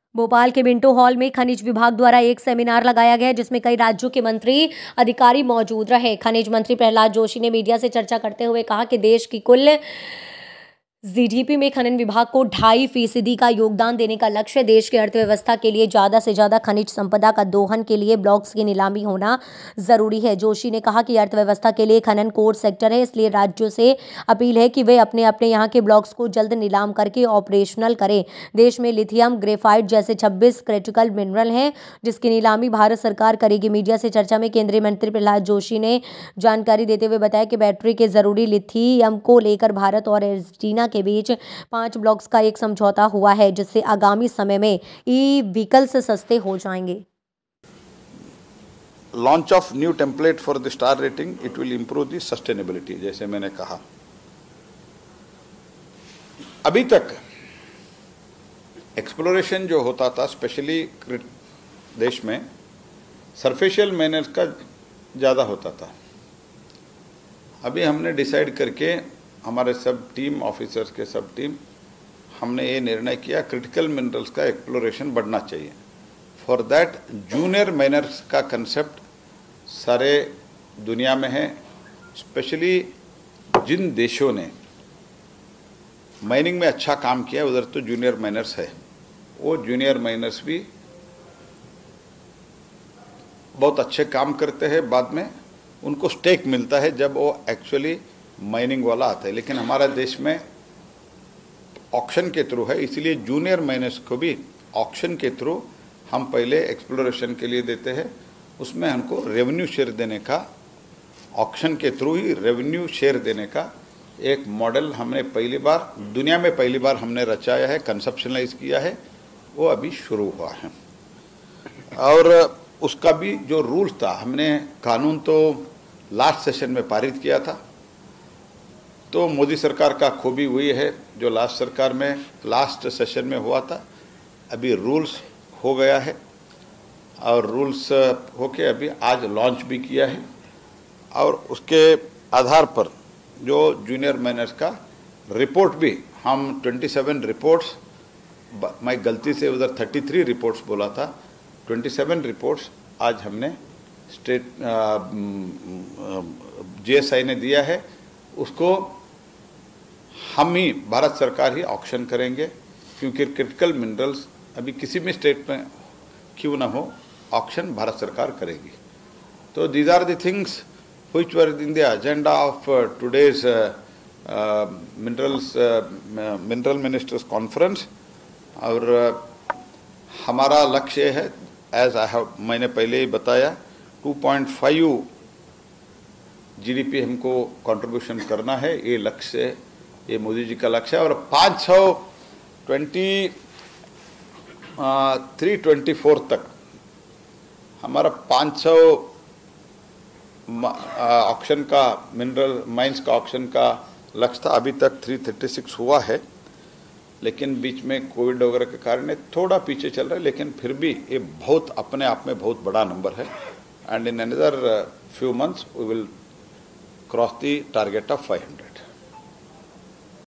भोपाल के Minto hall में खनिज विभाग द्वारा एक सेमिनार लगाया गया जिसमें कई राज्यों के मंत्री अधिकारी मौजूद रहे। खनिज मंत्री प्रहलाद जोशी ने मीडिया से चर्चा करते हुए कहा कि देश की कुल जीडीपी में खनन विभाग को 2.5% का योगदान देने का लक्ष्य है। देश की अर्थव्यवस्था के लिए ज़्यादा से ज़्यादा खनिज संपदा का दोहन के लिए ब्लॉक्स की नीलामी होना ज़रूरी है। जोशी ने कहा कि अर्थव्यवस्था के लिए खनन कोर सेक्टर है, इसलिए राज्यों से अपील है कि वे अपने अपने यहाँ के ब्लॉक्स को जल्द नीलाम करके ऑपरेशनल करें। देश में लिथियम, ग्रेफाइट जैसे 26 क्रिटिकल मिनरल हैं जिसकी नीलामी भारत सरकार करेगी। मीडिया से चर्चा में केंद्रीय मंत्री प्रहलाद जोशी ने जानकारी देते हुए बताया कि बैटरी के जरूरी लिथियम को लेकर भारत और अर्जेंटीना के बीच 5 ब्लॉक्स का एक समझौता हुआ है जिससे आगामी समय में ई व्हीकल्स सस्ते हो जाएंगे। Launch of new template for the star rating, it will improve the sustainability. जैसे मैंने कहा, अभी तक एक्सप्लोरेशन जो होता था स्पेशली देश में सरफेशियल मैनर्स का ज़्यादा होता था। अभी हमने डिसाइड करके हमारे सब टीम ऑफिसर्स के सब टीम हमने ये निर्णय किया क्रिटिकल मिनरल्स का एक्सप्लोरेशन बढ़ना चाहिए। फॉर दैट जूनियर माइनर्स का कंसेप्ट सारे दुनिया में है। स्पेशली जिन देशों ने माइनिंग में अच्छा काम किया उधर तो जूनियर माइनर्स है, वो जूनियर माइनर्स भी बहुत अच्छे काम करते हैं। बाद में उनको स्टेक मिलता है जब वो एक्चुअली माइनिंग वाला आता है। लेकिन हमारा देश में ऑक्शन के थ्रू है, इसलिए जूनियर माइनर्स को भी ऑक्शन के थ्रू हम पहले एक्सप्लोरेशन के लिए देते हैं। उसमें हमको रेवेन्यू शेयर देने का, ऑक्शन के थ्रू ही रेवेन्यू शेयर देने का एक मॉडल हमने पहली बार दुनिया में पहली बार हमने रचाया है, कंसेप्शनलाइज किया है। वो अभी शुरू हुआ है और उसका भी जो रूल्स था, हमने कानून तो लास्ट सेशन में पारित किया था। तो मोदी सरकार का खूबी हुई है जो लास्ट सेशन में हुआ था, अभी रूल्स हो गया है और रूल्स होके अभी आज लॉन्च भी किया है। और उसके आधार पर जो जूनियर माइनर्स का रिपोर्ट भी हम 27 रिपोर्ट्स, मैं गलती से उधर 33 रिपोर्ट्स बोला था, 27 रिपोर्ट्स आज हमने स्टेट जीएसआई ने दिया है। उसको हम ही भारत सरकार ही ऑक्शन करेंगे, क्योंकि क्रिटिकल मिनरल्स अभी किसी भी स्टेट में क्यों ना हो, ऑक्शन भारत सरकार करेगी। तो these are the things which were in the agenda of today's mineral ministers conference. और हमारा लक्ष्य है, मैंने पहले ही बताया, 2.5 जीडीपी हमको कंट्रीब्यूशन करना है। ये लक्ष्य, ये मोदी जी का लक्ष्य है। और 324 तक हमारा 500 ऑक्शन का, मिनरल माइंस का ऑक्शन का लक्ष्य था। अभी तक 336 हुआ है, लेकिन बीच में कोविड वगैरह के कारण थोड़ा पीछे चल रहा है, लेकिन फिर भी ये बहुत अपने आप में बहुत बड़ा नंबर है। And in another few months we will cross the target of 500.